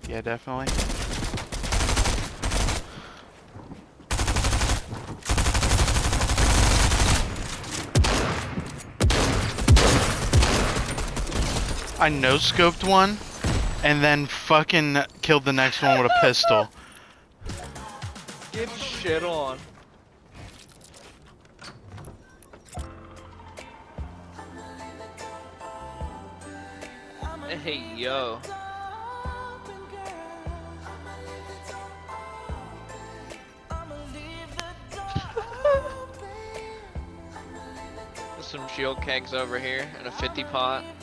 Yeah, definitely. I no-scoped one, and then fucking killed the next one with a pistol. Get shit on. Hey, yo. There's some shield kegs over here and a 50 pot.